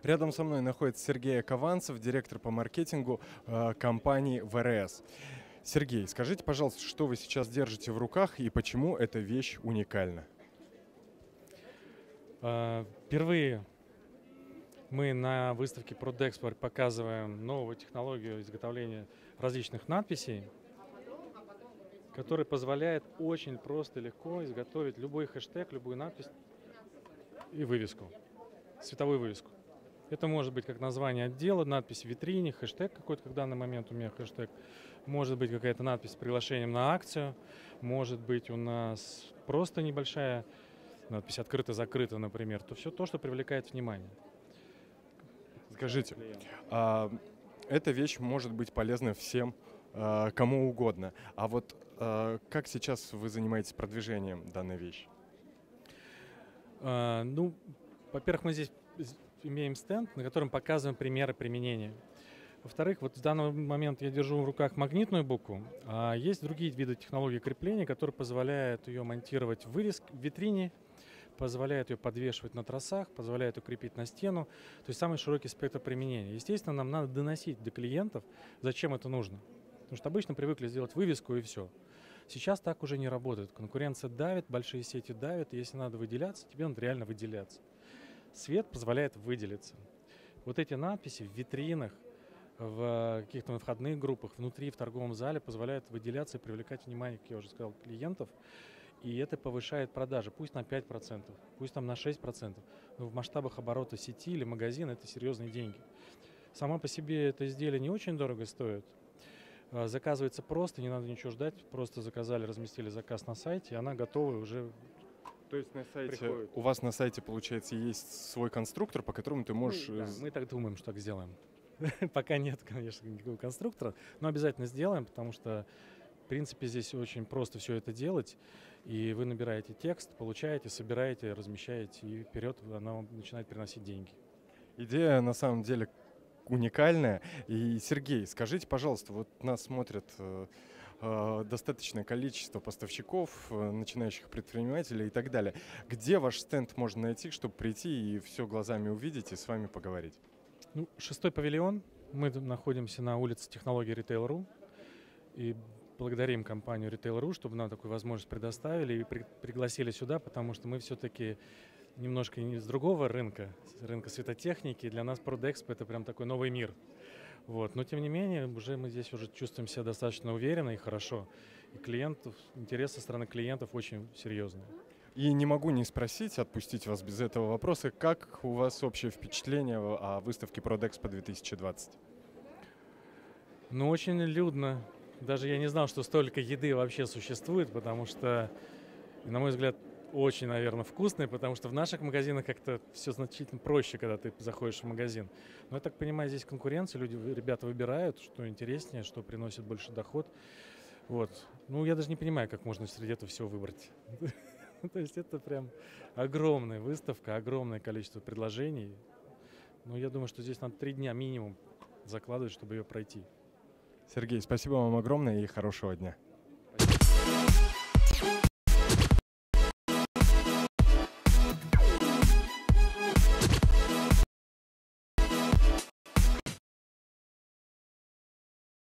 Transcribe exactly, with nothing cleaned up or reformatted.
Рядом со мной находится Сергей Окованцев, директор по маркетингу э, компании вэ эр эс. Сергей, скажите, пожалуйста, что вы сейчас держите в руках и почему эта вещь уникальна? А, Впервые мы на выставке ProdExpo показываем новую технологию изготовления различных надписей, которая позволяет очень просто и легко изготовить любой хэштег, любую надпись и вывеску, световую вывеску. Это может быть как название отдела, надпись в витрине, хэштег какой-то, как в данный момент у меня хэштег. Может быть какая-то надпись с приглашением на акцию. Может быть у нас просто небольшая надпись «Открыто-закрыто», например. То все то, что привлекает внимание. Скажите, а, эта вещь может быть полезна всем, а, кому угодно. А вот а, как сейчас вы занимаетесь продвижением данной вещи? А, ну, во-первых, мы здесь имеем стенд, на котором показываем примеры применения. Во-вторых, вот в данный момент я держу в руках магнитную букву, а есть другие виды технологий крепления, которые позволяют ее монтировать в вывеске, в витрине, позволяют ее подвешивать на тросах, позволяют ее крепить на стену. То есть самый широкий спектр применения. Естественно, нам надо доносить до клиентов, зачем это нужно. Потому что обычно привыкли сделать вывеску и все. Сейчас так уже не работает. Конкуренция давит, большие сети давят, и если надо выделяться, тебе надо реально выделяться. Свет позволяет выделиться. Вот эти надписи в витринах, в каких-то входных группах, внутри, в торговом зале позволяют выделяться и привлекать внимание, как я уже сказал, клиентов. И это повышает продажи, пусть на пять процентов, пусть там на шесть процентов. Но в масштабах оборота сети или магазина это серьезные деньги. Сама по себе это изделие не очень дорого стоит. Заказывается просто, не надо ничего ждать. Просто заказали, разместили заказ на сайте, и она готова уже. То есть на сайте, приходит. у вас на сайте, получается, есть свой конструктор, по которому ты можешь... Ну, да, мы так думаем, что так сделаем. Пока нет, конечно, никакого конструктора, но обязательно сделаем, потому что, в принципе, здесь очень просто все это делать. И вы набираете текст, получаете, собираете, размещаете, и вперед она вам начинает приносить деньги. Идея на самом деле уникальная. И, Сергей, скажите, пожалуйста, вот нас смотрят э, э, достаточное количество поставщиков, э, начинающих предпринимателей и так далее. Где ваш стенд можно найти, чтобы прийти и все глазами увидеть и с вами поговорить? Ну, шестой павильон. Мы находимся на улице технологии Retail.ru. И благодарим компанию Retail.ru, чтобы нам такую возможность предоставили и при, пригласили сюда, потому что мы все-таки немножко не с другого рынка, с рынка светотехники. Для нас ProdExpo — это прям такой новый мир. Вот. Но тем не менее, уже мы здесь уже чувствуем себя достаточно уверенно и хорошо. И клиентов, интерес со стороны клиентов очень серьезный. И не могу не спросить, отпустить вас без этого вопроса, как у вас общее впечатление о выставке ProdExpo две тысячи двадцать? Ну, очень людно. Даже я не знал, что столько еды вообще существует, потому что, на мой взгляд, очень, наверное, вкусные, потому что в наших магазинах как-то все значительно проще, когда ты заходишь в магазин. Но я так понимаю, здесь конкуренция, люди, ребята выбирают, что интереснее, что приносит больше доход. Вот. Ну, я даже не понимаю, как можно среди этого всего выбрать. То есть это прям огромная выставка, огромное количество предложений. Ну, я думаю, что здесь надо три дня минимум закладывать, чтобы ее пройти. Сергей, спасибо вам огромное и хорошего дня.